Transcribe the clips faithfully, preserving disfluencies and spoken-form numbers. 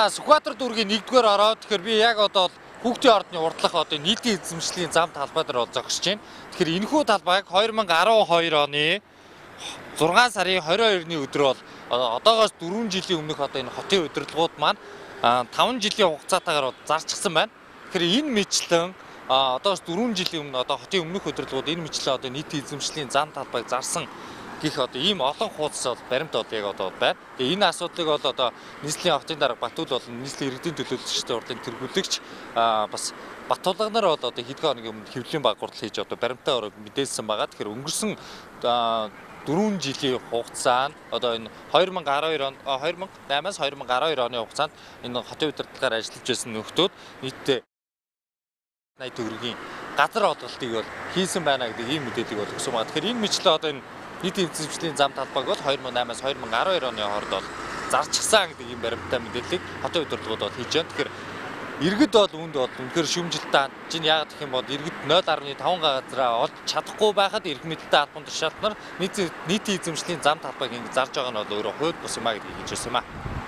За Сүхбаатар дүүргийн нэгдүгээр ороод тэгэхээр би яг одоо хүүхдийн ордны урдлах одоо нийтийн эзэмшлийн зам талбай дээр бол зогсож байна. Тэгэхээр энэхүү талбайг две тысячи арван хоёр оны зургаан сарын двадцать хоёрны өдөр бол одоогоос дөрвөн жилийн өмнөх одоо энэ хотын удирдлагууд маань таван жилийн хугацаатаагаар зарчсан байна. Тэгэхээр энэ мэтлэн одоогоос дөрвөн жилийн өмнө одоо хотын өмнөх удирдлагууд энэ мэтлэн одоо нийтийн эзэмшлийн зам талбайг зарсан гэх одоо ийм олон хуудас бол баримт бол яг одоо байна. Тэгээ энэ асуудлыг бол одоо нийслэлийн хотын дарга Батүл болон нийслэлийн иргэдийн төлөөлөгчдийн урлагийн тэргүүлэгч бас Батулганаар бол одоо хэдхэн хоногийн өмнө хэвлэлийн баг гурал хийж одоо баримтаа өрөөг мэдээлсэн байгаа. Тэгэхээр өнгөрсөн дөрвөн жилийн хугацаанд одоо энэ две тысячи арван хоёр он две тысячи восемнаас две тысячи арван хоёр оны хугацаанд энэ хотын удирдлагаар ажиллаж байсан нөхдүүд нийтдээ найд төгрөгийн газар олголтыг бол хийсэн байна гэдэг ийм мэдээллийг бол өгсөн байгаа. Тэгэхээр энэ мэтлээ одоо энэ нийтийн эзэмшлийн зам талбайг бол две тысячи восемнаас две тысячи арван хоёр оны хооронд бол зарчсан гэдэг ийм баримттай мэдээллийг хотын удирдлагууд бол хийж байна. Тэгэхээр иргэд бол үүнд бол үнэхээр шүүмжлэлтэй чинь яагаад гэх юм бол иргэд нуль фаصلة пять газараа олж чадахгүй байхад эрх мэдэлтэй албан тушаалтнаар нийтийн эзэмшлийн зам талбайг ингэ зарж байгаа нь бол өөрөө хууль бус юм а гэдгийг хэлж байсан юм а.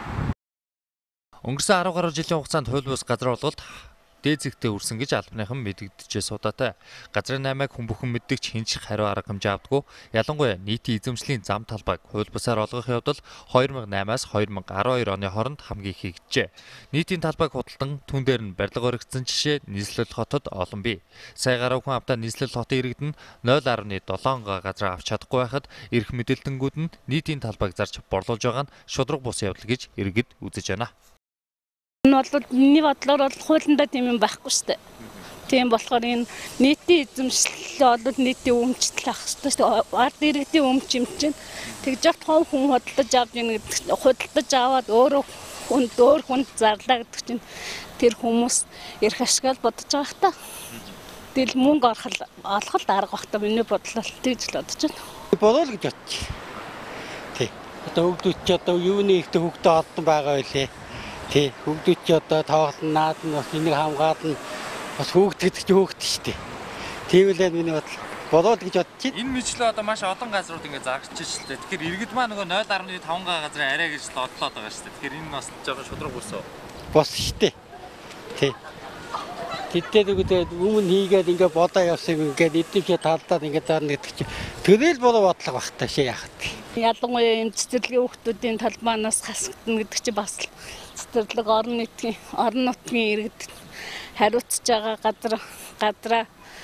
Өнгөрсөн арван гаруй жилийн хугацаанд хууль бус газар олголт дээд зэгтээ үрсэн гэж албаныхан мэдэгдэжээ судаатай. Газрын наймааг хүн бүхэн мэддэг ч хинч хариу арга хэмжээ авдаггүй. Ялангуяа нийтийн эзэмшлийн зам талбайг хууль бусаар олгох явдал две тысячи восемнаас две тысячи арван хоёр оны хооронд хамгийн их хийгджээ. Нийтийн талбайг худалдан түн дээр нь барилга өргөцсөн жишээ нийслэл хотод олон бий. Сая гаруй хүн амтаа нийслэл хотын иргэд нь нуль фаصلة seven га газар авч чадахгүй байхад эрх мэдэлтэнгүүд нь нийтийн талбайг зарж борлуулж байгаа нь шудраг бус явдал гэж иргэд үзэж байна. Энэ бол миний бодлоор бол хуулиндаа тийм юм байхгүй шүү дээ. Тийм болохоор энэ нийтийн эзэмшил бол нийтийн өмчтөл ах шүү дээ. Ард иргэдийн өмч юм чинь тэгж яхад хов хүн худалдаж авч ийн гэдэг худалдаж аваад өөрөө хүнд өөр хүнд зарлаа гэдэг чинь тэр хүмүүс эрх ашигла бодож байгаа хта. Тэгэл мөнгө орхол олох арга бахта миний бодлол тэгж л бодож байна. Болоо л гэж бодчих. Тий. Одоо хөгдөж чи одоо юуны ихтэй хөгдөө олдсон байгаа байлээ. Тий, хөгдөж чи одоо тоглолт наад нь бас энийг хамгаад нь бас хөөгдөгдөж чи хөөгдөн штэ. Тийм л миний бодол. Болоод гэж бодчих. Энэ мэтлээ одоо маш олон газрууд ингэ зарчиж шүү дээ. Тэгэхээр иргэд маа нөгөө нуль фаصلة пять га газрын арай гэж л одлоод байгаа шүү дээ. Тэгэхээр энэ бас жоохон шудраг бус уу? Бос штэ. Тий. Тэддээ үгээд өмнө хийгээд ингээ бодоо явсан ингээд эднийхээ талдаад ингээ дарна гэдэг чинь тэгэл болоо бодлого багтаа шээ яхад. Ялангуяа энэ цэцэрлэгийн хүүхдүүдийн талбаанаас хасагдана гэдэг чинь бас цэцэрлэг орон нутгийн орон нутгийн иргэд хариуцж байгаа газар газраа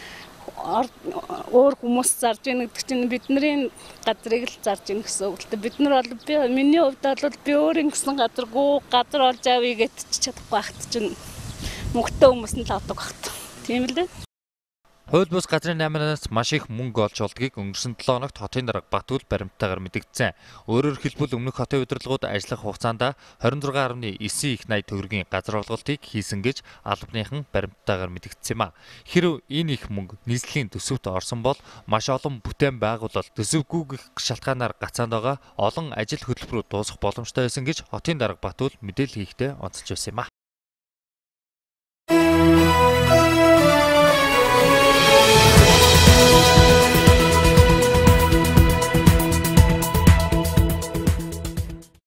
өөр хүмүүс зарж ийн гэдэг чинь бидний газрыг л зарж ийн гэсэн үг л дээ. Бид нар бол би миний хувьд бол би өөр ингэсэн газаргүй газар олж авъя гэж чадахгүй багт чинь мөнгөтэй хүмүүс нь л авдаг багт. Тийм л дээ. Хууль бус газрын наймаанаас маш их мөнгө олж олдгийг өнгөрсөн долоо хоногт хотын дарга Батүл баримттайгаар мэдэгдсэн. Өөрөөр хэлбэл өмнөх хотын удирдлагууд ажиллах хугацаанд двадцать шесть гаруй найн их найд төгрөгийн газар олголтыг хийсэн гэж албаныхан баримттайгаар мэдэгдсэн юм а. Хэрэв энэ их мөнгө нийслэлийн төсөвт орсон бол маш олон бүтээн байгуулалт төсөвгүй гэх шалтгаанаар гацаанд байгаа олон ажил хөтөлбөрүүд дуусах боломжтой байсан гэж хотын дарга Батүл мэдээлэл хийхдээ онцолж байсан юм а.